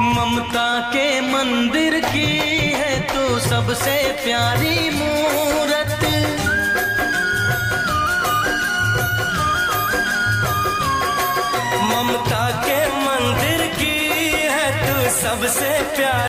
ममता के मंदिर की है तू सबसे प्यारी मूरत। ममता के मंदिर की है तू सबसे प्यारी